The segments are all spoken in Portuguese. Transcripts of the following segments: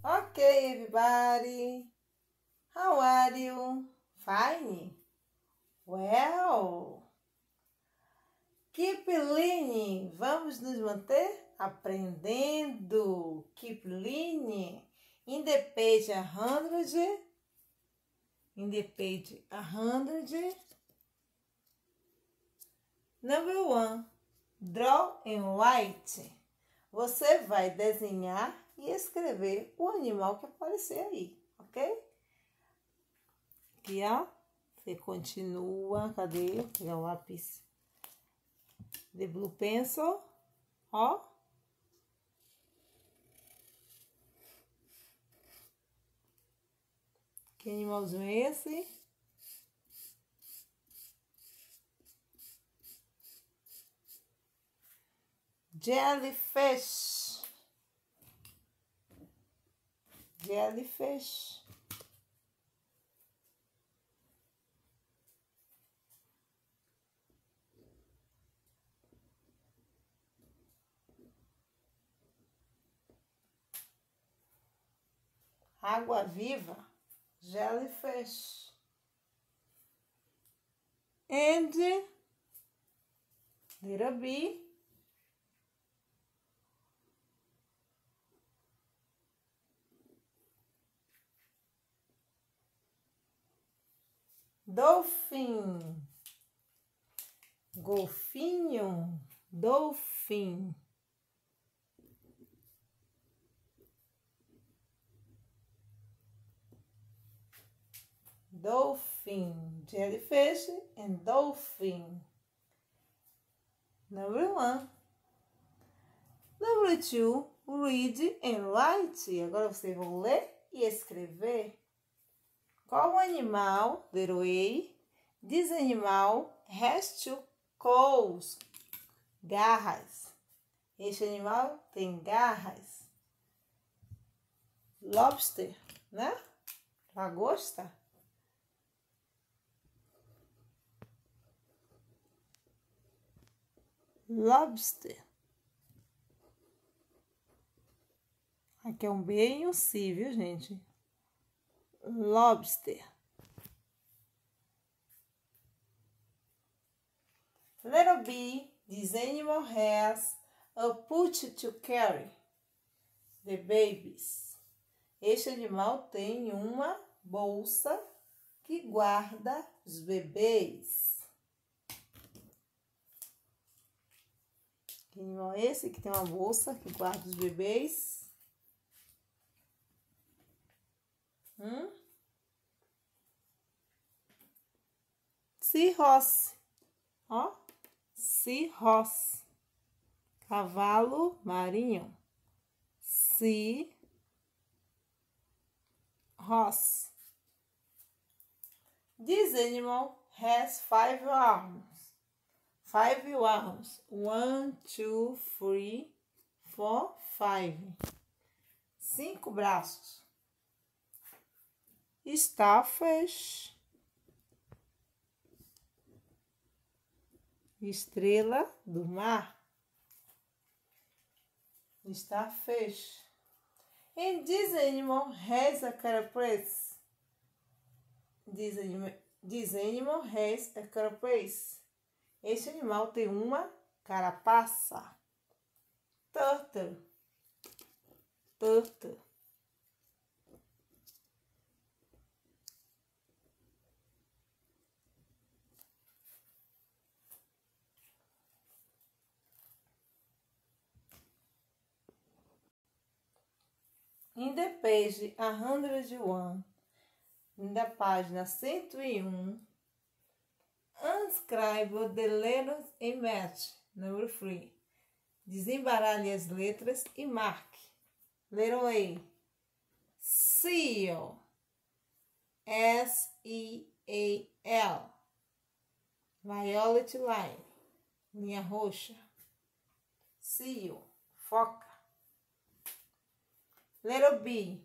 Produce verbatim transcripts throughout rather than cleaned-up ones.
Okay, everybody. How are you? Fine? Well, keep learning. Vamos nos manter aprendendo. Keep learning. In the page one hundred, in the page one hundred, number one, draw and write. Você vai desenhar e escrever o animal que aparecer aí, ok? Aqui, ó, você continua, cadê? Vou pegar o lápis de blue pencil, ó. Que animalzinho é esse? Jellyfish. Jellyfish. Água viva. Jellyfish. And little bee. Dolphin. Golfinho. Dolphin. Dolphin. Jellyfish and dolphin. Number one. Number two. Read and write. Agora vocês vão ler e escrever. Qual animal, little A, this animal has two claws, garras. Este animal tem garras. Lobster, né? Lagosta. Lobster. Aqui é um B e um C, viu, gente? Lobster. Little B, this animal has a pouch to carry the babies. Este animal tem uma bolsa que guarda os bebês. Que animal é esse que tem uma bolsa que guarda os bebês? Hum? Seahorse, ó, seahorse, cavalo marinho, seahorse. This animal has five arms, five arms, one, two, three, four, five, cinco braços. Starfish, estrela do mar. Starfish. And this animal has a carapace. This animal, this animal has a carapace. Este animal tem uma carapaça. Turtle. Turtle. In the page one hundred one, na página cento e um, unscribe the letters and match. Number three. Desembaralhe as letras e marque. Letter A. Seal. S E A L. Violet line. Linha roxa. Seal. Foca. Letter B.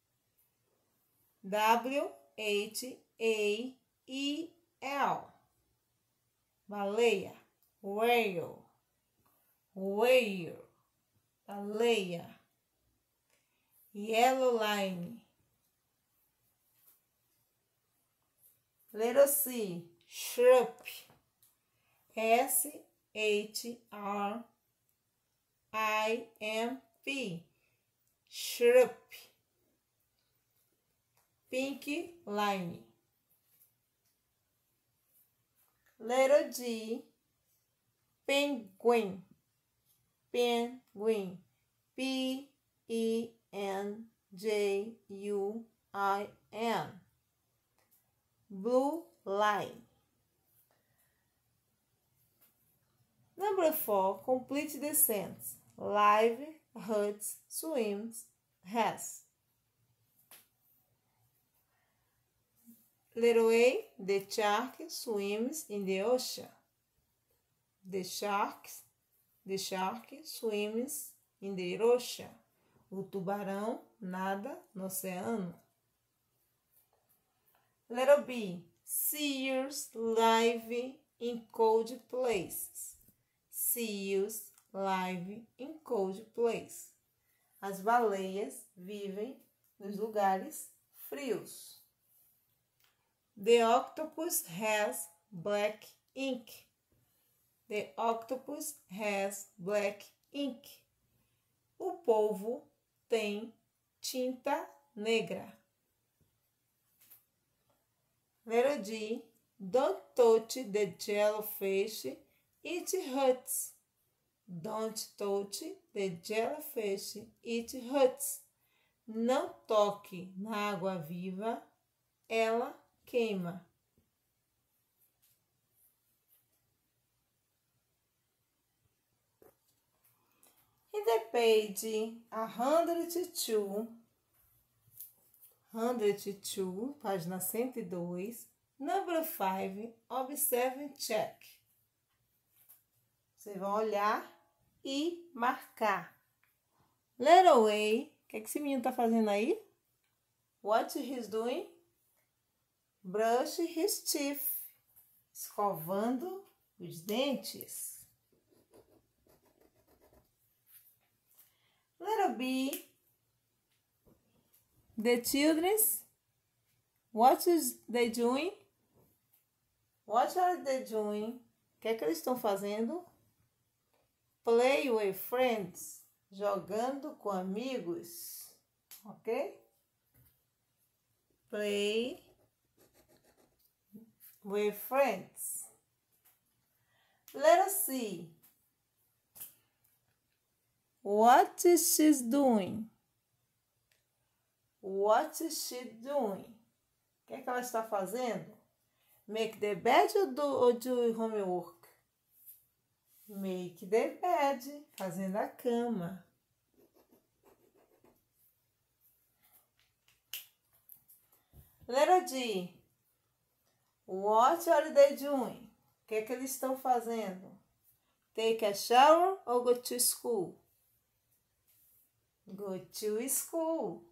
W H A E L. Baleia. Whale. Whale. Baleia. yellow line. Letter C, shrimp. S H R I M P, shrimp. Pink line. Letter G, penguin. Penguin. P E N J U I N. Blue line. Number four, complete the sentence. Live, huts, swims, has. Letter A, the shark swims in the ocean. The shark, the shark swims in the ocean. O tubarão nada no oceano. Letter B, seals live in cold places. Seals live in cold places. As baleias vivem nos lugares frios. The octopus has black ink. The octopus has black ink. O polvo tem tinta negra. Letter D, don't touch the jellyfish, it hurts. Don't touch the jellyfish, it hurts. Não toque na água viva, ela queima. In the page one hundred two, one hundred two, página cento e dois, number five, observe and check. Vocês vão olhar e marcar. Letter A, o que, é que esse menino tá fazendo aí? What he's doing? Brush his teeth. Escovando os dentes. Letter B, the children, what is they doing? What are they doing? O que é que eles estão fazendo? Play with friends, jogando com amigos, ok? Play with friends. Letter C, what is she doing? What is she doing? O que é que ela está fazendo? Make the bed ou do, ou do homework? Make the bed, fazendo a cama. Letter D, what are they doing? O que é que eles estão fazendo? Take a shower ou go to school? Go to school.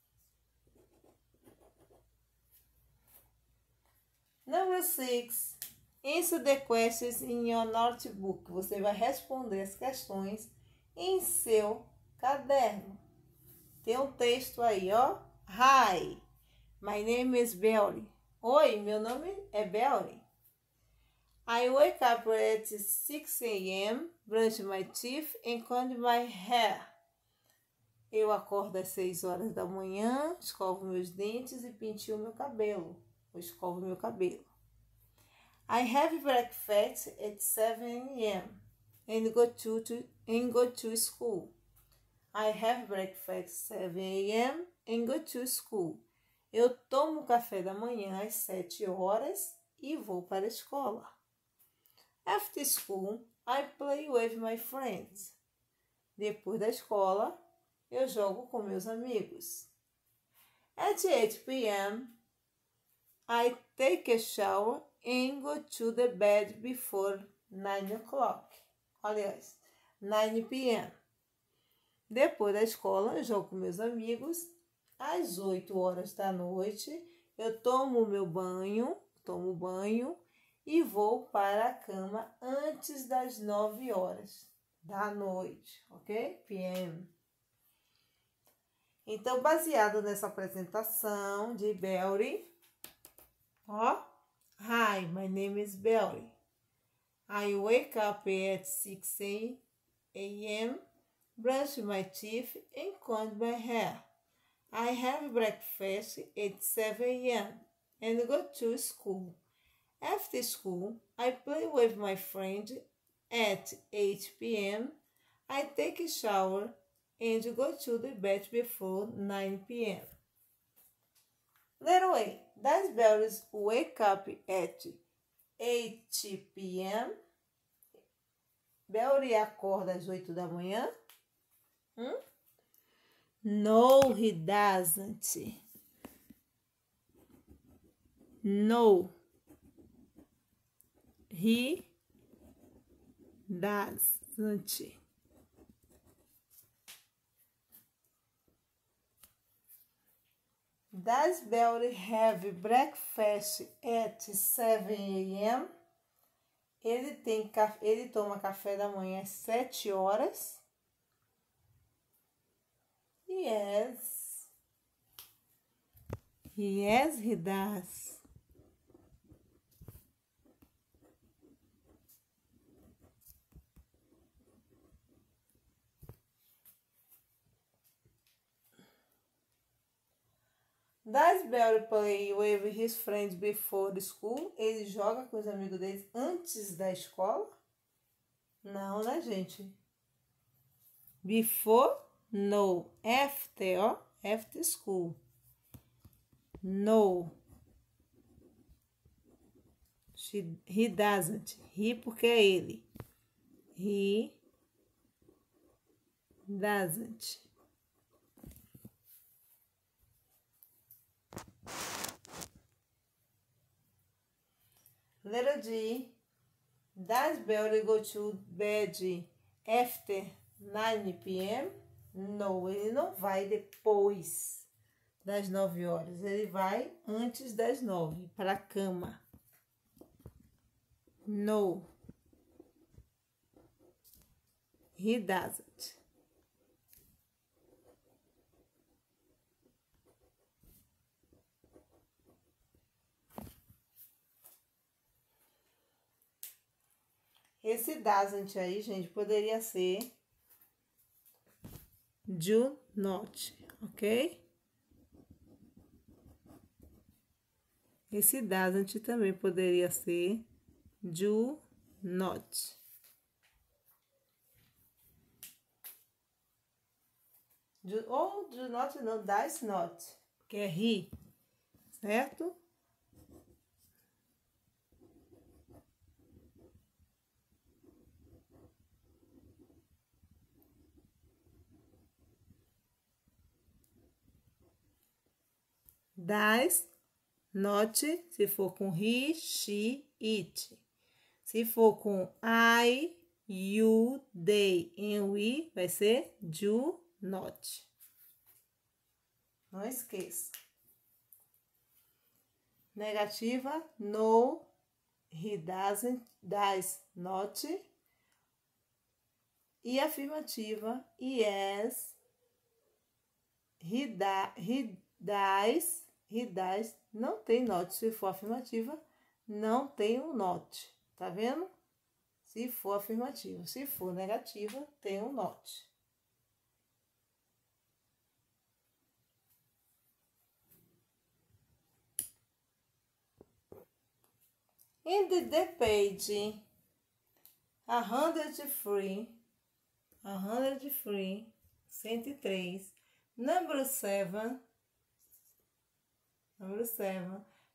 Number six. Answer the questions in your notebook. Você vai responder as questões em seu caderno. Tem um texto aí, ó. Hi, my name is Belly. Oi, meu nome é Belly. I wake up at six a m, brush my teeth and comb my hair. Eu acordo às seis horas da manhã, escovo meus dentes e pintio meu cabelo. Eu escovo meu cabelo. I have breakfast at seven a m and go to, to and go to school. I have breakfast at seven a m and go to school. Eu tomo café da manhã às sete horas e vou para a escola. After school, I play with my friends. Depois da escola, eu jogo com meus amigos. At eight p m, I take a shower and go to the bed before nine o'clock. Aliás, nine p m Depois da escola, eu jogo com meus amigos. Às oito horas da noite, eu tomo o meu banho, tomo banho e vou para a cama antes das nove horas da noite, ok? P M Então, baseado nessa apresentação de Belry, ó. Hi, my name is Belry. I wake up at six a m, brush my teeth and comb my hair. I have breakfast at seven a m and go to school. After school, I play with my friend at eight p m I take a shower and go to the bed before nine p m Letter A. Does Belry wake up at eight p m Belry acorda às oito da manhã? Hum? No, he doesn't. No, he doesn't. Does Belry have breakfast at seven a m? Ele, tem, ele toma café da manhã às sete horas? Yes. Yes, he does. Does Belry play with his friends before the school? Ele joga com os amigos dele antes da escola? Não, né, gente? Before, no. After, ó. After school. No. She, he doesn't. He porque é ele. He doesn't. Letter D. Does Belry go to bed after nine p m? Não, ele não vai depois das nove horas. Ele vai antes das nove para a cama. No, he doesn't. Esse doesn't aí, gente, poderia ser do not, ok? Esse doesn't também poderia ser do not. Do, ou do not não, does not, que é he, certo? Does not, se for com he, she, it. Se for com I, you, they and we, vai ser do not. Não esqueça. Negativa, no, he doesn't, does not. E afirmativa, yes, he, da, he does, he does, não tem not. Se for afirmativa, não tem um not. Tá vendo? Se for afirmativa. Se for negativa, tem um not. In the, the page one hundred three, one hundred three, cento e três, number seven, number seven,